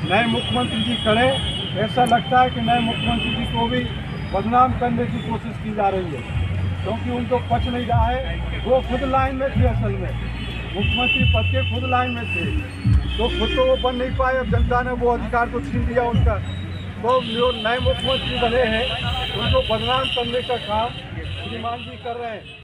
नए मुख्यमंत्री जी खड़े, ऐसा लगता है कि नए मुख्यमंत्री जी को भी बदनाम करने की कोशिश की जा रही है, क्योंकि उनको पच नहीं रहा है। वो खुद लाइन में थे, असल में मुख्यमंत्री पद के खुद लाइन में थे, तो खुद तो वो बन नहीं पाए। अब जनता ने वो अधिकार को छीन लिया उनका, तो जो नए मुख्यमंत्री बने हैं उनको बदनाम करने का काम श्रीमान जी कर रहे हैं।